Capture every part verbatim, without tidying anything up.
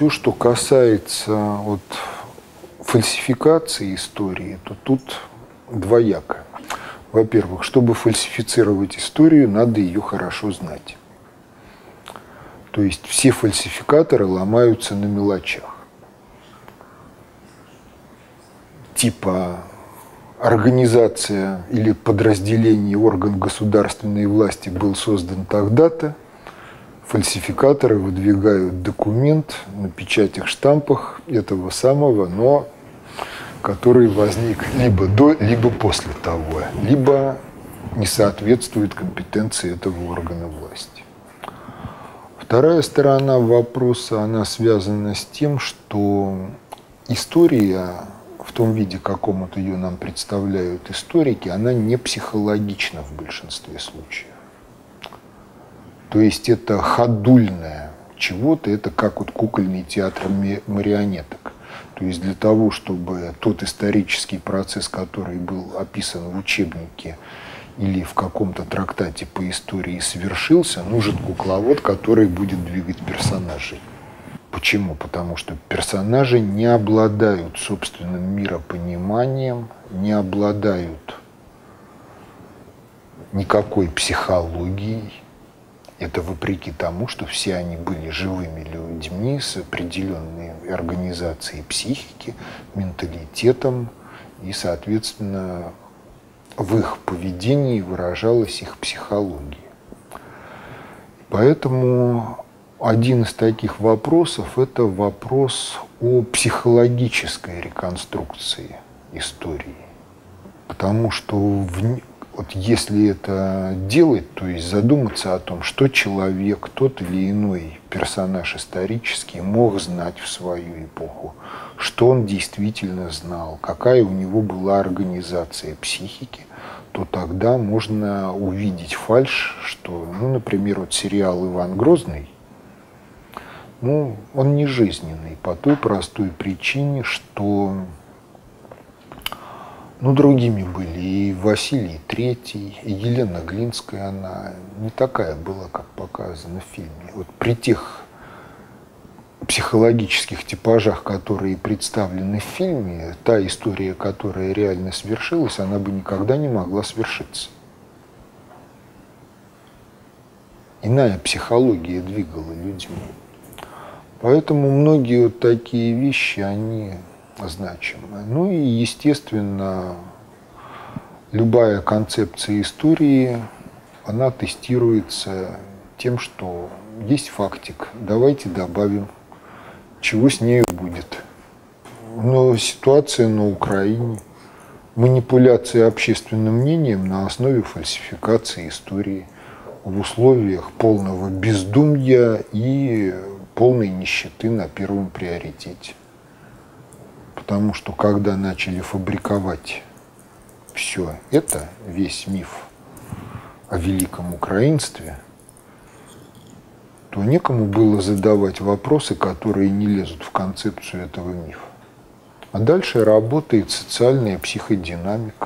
все, что касается вот, фальсификации истории, то тут двояко. Во-первых, чтобы фальсифицировать историю, надо ее хорошо знать. То есть все фальсификаторы ломаются на мелочах. Типа организация или подразделение орган государственной власти был создан тогда-то, фальсификаторы выдвигают документ на печатях, штампах этого самого, но который возник либо до, либо после того, либо не соответствует компетенции этого органа власти. Вторая сторона вопроса, она связана с тем, что история, в том виде, какому-то ее нам представляют историки, она не психологична в большинстве случаев. То есть это ходульное чего-то, это как вот кукольный театр марионеток. То есть для того, чтобы тот исторический процесс, который был описан в учебнике или в каком-то трактате по истории, совершился, нужен кукловод, который будет двигать персонажей. Почему? Потому что персонажи не обладают собственным миропониманием, не обладают никакой психологией. Это вопреки тому, что все они были живыми людьми с определенной организацией психики, менталитетом, и, соответственно, в их поведении выражалась их психология. Поэтому один из таких вопросов – это вопрос о психологической реконструкции истории. Потому что в Вот если это делать, то есть задуматься о том, что человек, тот или иной персонаж исторический мог знать в свою эпоху, что он действительно знал, какая у него была организация психики, то тогда можно увидеть фальшь, что, ну, например, вот сериал «Иван Грозный», ну, он не жизненный по той простой причине, что Ну, другими были и Василий Третий, и Елена Глинская, она не такая была, как показано в фильме. Вот при тех психологических типажах, которые представлены в фильме, та история, которая реально свершилась, она бы никогда не могла свершиться. Иная психология двигала людьми. Поэтому многие вот такие вещи, они значимы. Ну и, естественно, любая концепция истории, она тестируется тем, что есть фактик, давайте добавим, чего с нею будет. Но ситуация на Украине, манипуляция общественным мнением на основе фальсификации истории в условиях полного бездумья и полной нищеты на первом приоритете. Потому что когда начали фабриковать все это, весь миф о великом украинстве, то некому было задавать вопросы, которые не лезут в концепцию этого мифа. А дальше работает социальная психодинамика,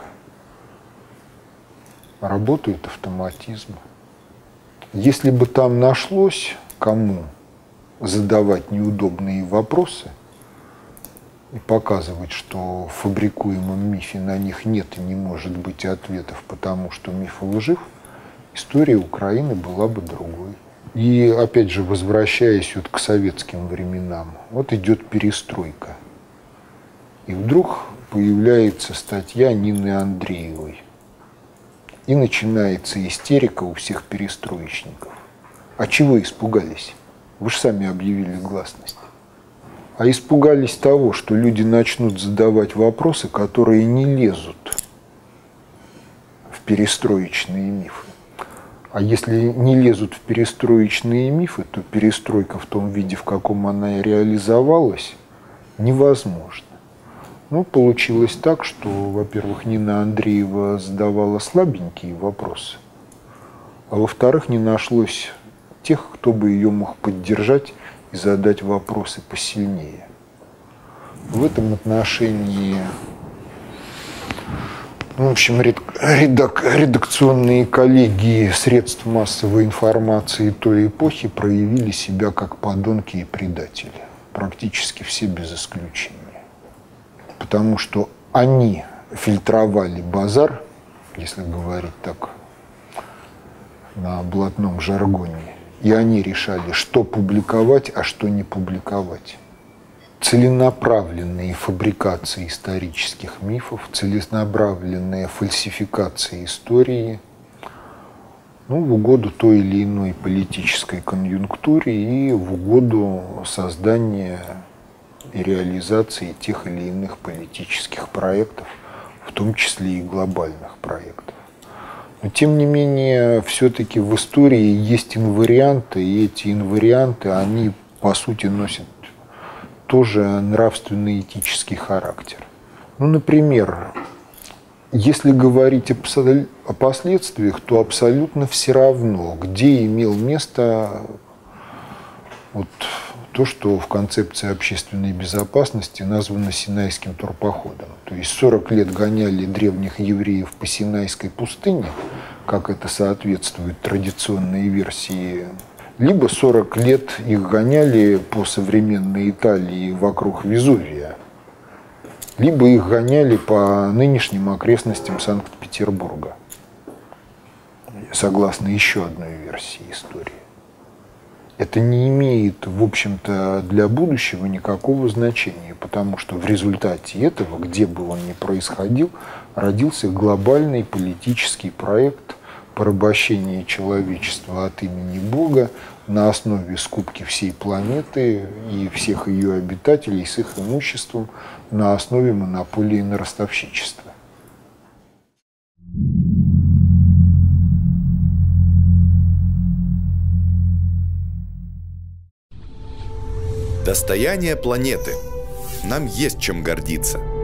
работают автоматизмы. Если бы там нашлось кому задавать неудобные вопросы и показывать, что в фабрикуемом мифе на них нет и не может быть ответов, потому что миф лжив, история Украины была бы другой. И опять же, возвращаясь вот к советским временам, вот идет перестройка. И вдруг появляется статья Нины Андреевой. И начинается истерика у всех перестроечников. А чего испугались? Вы же сами объявили гласность. А испугались того, что люди начнут задавать вопросы, которые не лезут в перестроечные мифы. А если не лезут в перестроечные мифы, то перестройка в том виде, в каком она и реализовалась, невозможна. Ну, получилось так, что, во-первых, Нина Андреева задавала слабенькие вопросы, а во-вторых, не нашлось тех, кто бы ее мог поддержать и задать вопросы посильнее. В этом отношении, ну, в общем, редак, редакционные коллегии средств массовой информации той эпохи проявили себя как подонки и предатели. практически все без исключения. Потому что они фильтровали базар, если говорить так на блатном жаргоне, и они решали, что публиковать, а что не публиковать. Целенаправленные фабрикации исторических мифов, целенаправленные фальсификации истории, ну, в угоду той или иной политической конъюнктуре и в угоду создания и реализации тех или иных политических проектов, в том числе и глобальных проектов. Но, тем не менее, все-таки в истории есть инварианты, и эти инварианты, они, по сути, носят тоже нравственно-этический характер. Ну, например, если говорить о последствиях, то абсолютно все равно, где имел место вот то, что в концепции общественной безопасности названо Синайским турпоходом. То есть сорок лет гоняли древних евреев по Синайской пустыне, как это соответствует традиционной версии, либо сорок лет их гоняли по современной Италии вокруг Везувия, либо их гоняли по нынешним окрестностям Санкт-Петербурга, согласно еще одной версии истории. Это не имеет, в общем-то, для будущего никакого значения, потому что в результате этого, где бы он ни происходил, родился глобальный политический проект порабощения человечества от имени Бога на основе скупки всей планеты и всех ее обитателей с их имуществом на основе монополии на ростовщичество. Достояние планеты. Нам есть чем гордиться.